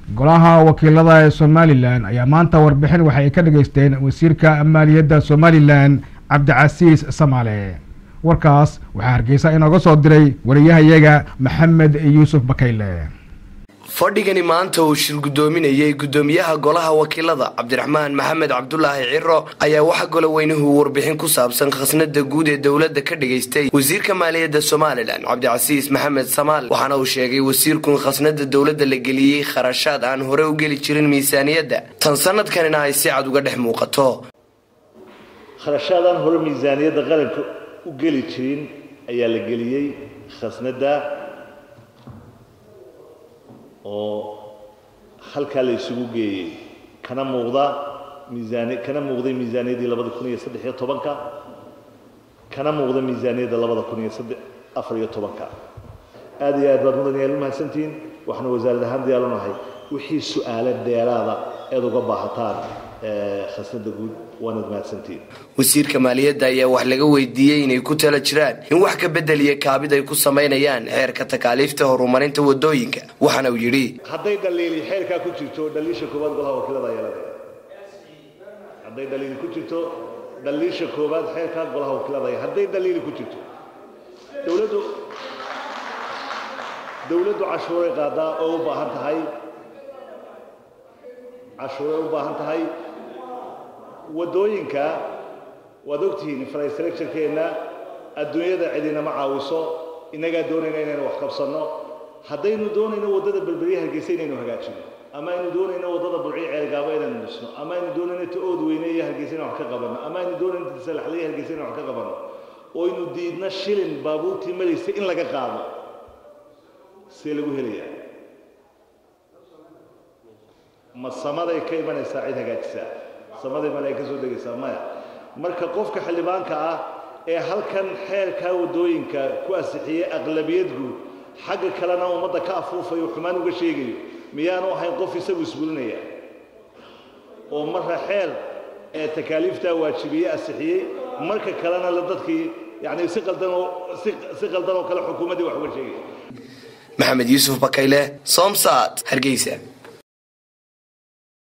golaha wakiilada ee Somaliland ayaa maanta warbixin waxay ka dhageysteen wasiirka maaliyadda Somaliland Cabdicasiis Samaale warkaas waxa Hargeysa inooga soo diray wariyahayaga Maxamed Yuusuf Bakayle fadhigani maanta uu shir gudoominayay gudoomiyaha golaha wakiilada Cabdiraxmaan Maxamed Cabdullaahi Ciro ayaa waxa goloweynuhu warbixin ku saabsan khasnada guud ee dawladda ka dhageystay wasiirka maaliyadda Somaliland Cabdicasiis Maxamed Samaale waxaana uu sheegay wasiirku khasnada dawladda la geliyay kharashaad aan hore u geli jirin miisaaniyadda tan sanadkanina ay si cad uga dhex muuqato kharashaadan hore miisaaniyadda qaranka u geli jirin ayaa la geliyay khasnada oo halka la isugu geeyay kana muuqday miisaaniyadii 2013 kana muuqday miisaaniyadda 2014 aad iyo aad baad mudan mahadsantiin waxna wasaaradda ahaan diyaar u nahay wixii su'aalo dheeraada ee uga baahataan khasnada guud waana mahadsantiin wasiirka maaliyadda ayaa wax laga weydiiyay inay ku tala jiraan in wax ka bedeliya kaabid ay ku sameynayaan xeerka takaaliifta horumarinta wadooyinka waxaana uu yiri haday dhaliil xeerka ku jirto dhaliisha koobaad golaha wakiilada ayaa leedahay haday dhaliil ku jirto dhaliisha koobaad xeerka golaha wakiilada haday dhaliil ku jirto dawladdu cashuur qaada oo u baahan tahay wadooyinka waad ogtihiin infrastructure-keena adduunyada cidina ma caawiso inaga doonayna inaynu wax qabsano haddaynu doonayno wadada balbariyaha Hargeysa inaynu hagaajino ama aynu doonayno wadada Burci Ceelgaaba inaynu dhisno ama aynu doonayno Tood Weyne iyo Hargeysa inaynu wax ka qabano ama aynu doonayno Salaxley Hargeysa inaynu wax ka qabano oo aynu diidna shilin baabuurtii maraysa in laga qaado si lagu helayaa ma samaday ka imanaysaa cid hagaajisa samaday malaa'ika soo degaysaa maya marka qofka xildhibaanka ah ee halkan xeerka wadooyinka ku asixiyay aqlabiyad guud xagga kalena umada ka afuufayo xumaan uga sheegayo miyaanu ahayn qof isagu isbulinaya oo marka xeer ee takaaliifta waajibiye asixiyay marka kalena la dadkii yani si qaldan oo kale xukuumadii wax uga sheegay Maxamed Yuusuf Bakayle Somsat Hargeysa